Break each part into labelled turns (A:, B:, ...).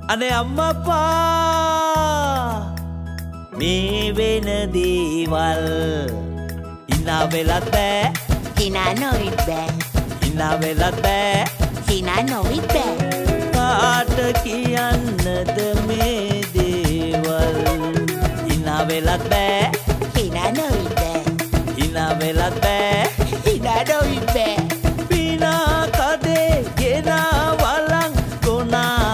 A: අනේ අම්මපා මේ වෙන දේවල් හිනා වෙලත් බෑ
B: හිනා නොවිත් බෑ
A: හිනා වෙලත් බෑ
B: හිනා නොවිත් බෑ
A: කාට කියන්නද මේ දේවල් හිනා වෙලත් බෑ
B: හිනා නොවිත් බෑ
A: හිනා වෙලත් බෑ
B: හිනා නොවිත් බෑ
A: පිනා කදේ ගෙනා වලං කොනා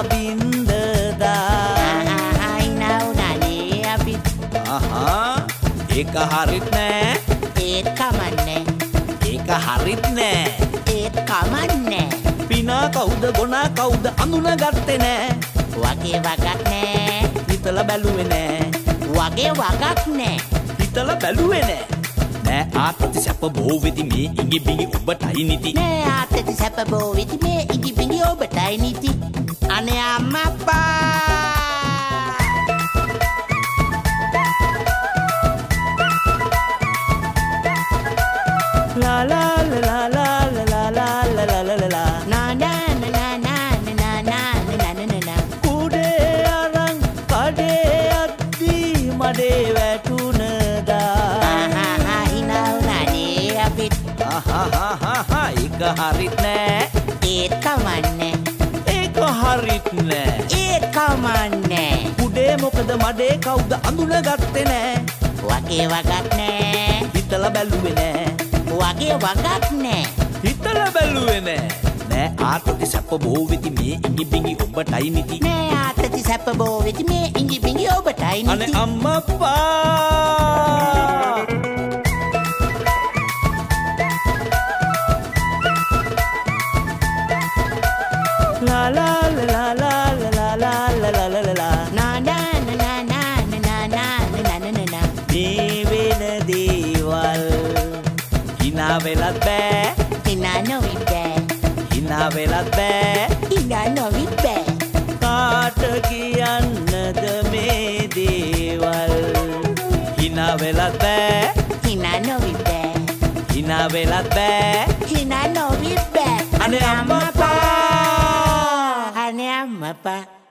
A: බින්දදා
B: හිනා උනානේ අපිත්
A: ඒක හරිත් නෑ
B: ඒත් කමන්නේ
A: ඒක හරිත් නෑ
B: ඒත් කමන්නේ
A: පිනා කවුද ගොනා කවුද අඳුනගත්තේ නෑ
B: වගේ වගක් නෑ
A: හිතලා බැලුවේ නෑ
B: වගේ වගක් නෑ
A: හිතලා බැලුවේ නෑ නෑ ආතති සැප බොහෝ වෙති මේ ඉඟි බිඟි ඔබටයි නිති
B: නෑ ආතති සැප බොහෝ වෙති මේ ඉඟි බිඟි ඔබටයි නිති අනේ අම්මපා
A: La la la la la la la la la la la la
B: na na na na na na na na na na
A: kude arang kade addi made වැටුනදා
B: hina unane apit
A: ඒක හරිත් නෑ
B: ඒත් කමන්නේ
A: ඒක හරිත් නෑ
B: ඒත් කමන්නේ
A: කුඩේ මොකද මඩේ කවුද අඳුනගත්තේ නෑ
B: වගේ වගක් නෑ
A: හිතලා බැලුවේ නෑ
B: වගේ වගක් නෑ
A: හිතලා බැලුවේ නෑ නෑ ආතති සැප බොහෝ වෙති මේ ඉඟි බිඟි ඔබටයි නිති
B: නෑ ආතති සැප බොහෝ වෙති මේ ඉඟි බිඟි ඔබටයි නිති
A: අනේ අම්මපා La la la la la la la la la la la la
B: na na na na na na na na na na na
A: මේ වෙන දේවල් හිනා වෙලත් බෑ
B: හිනා නොවිත් බෑ
A: හිනා වෙලත් බෑ
B: හිනා නොවිත් බෑ
A: කාට කියන්නද මේ දේවල් හිනා වෙලත් බෑ
B: හිනා නොවිත් බෑ
A: හිනා වෙලත් බෑ
B: හිනා නොවිත් බෑ
A: අනේ අම්මපා
B: අනේ අම්මපා